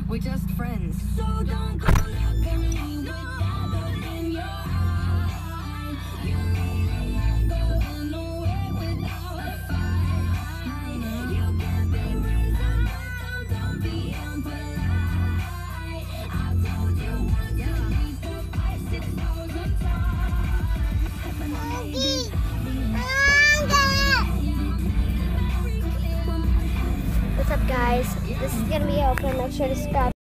We're just friends. So don't go look at me with that look in your eye. You ain't going nowhere without a fight. You can be reasonable, don't be impolite. I've told you once, three, four, five, 6,000 times. But maybe What's up, guys? This is gonna be open. Make sure to subscribe.